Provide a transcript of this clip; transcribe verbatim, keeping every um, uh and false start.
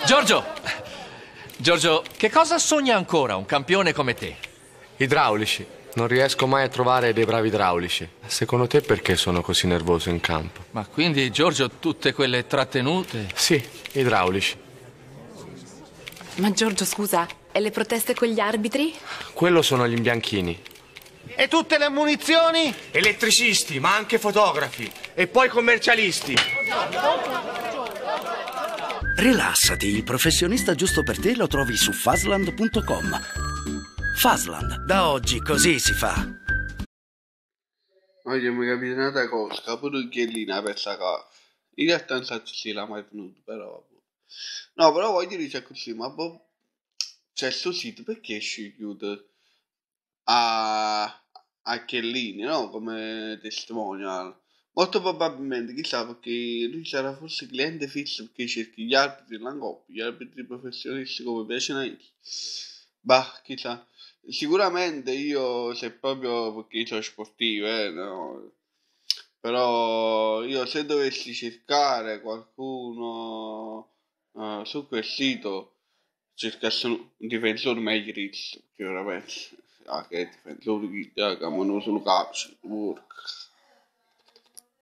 Giorgio! Giorgio, che cosa sogna ancora un campione come te? Idraulici. Non riesco mai a trovare dei bravi idraulici. Secondo te perché sono così nervoso in campo? Ma quindi, Giorgio, tutte quelle trattenute? Sì, idraulici. Ma Giorgio, scusa, e le proteste con gli arbitri? Quello sono gli imbianchini. E tutte le munizioni? Elettricisti, ma anche fotografi. E poi commercialisti. Rilassati, il professionista giusto per te lo trovi su Fazland punto com. Fazland, da oggi così si fa. Oggi mi è capitata una cosa, capo un chiellina per sta casa. In realtà non so se l'ha mai venuto, però... No, però voglio dire così, ma boh... C'è sto sito, perché si chiude a... a Chiellini, no? Come testimonial. Molto probabilmente, chissà, perché lui sarà forse cliente fisso perché cerchi gli arbitri della coppia, gli arbitri professionisti come piacciono a lui. Bah, chissà. Sicuramente io, se proprio perché io sono sportivo, eh, no? Però io se dovessi cercare qualcuno uh, su quel sito, cercassi un difensore meglio Rizzo, che veramente, ah, che difensore che chiamano solo calcio,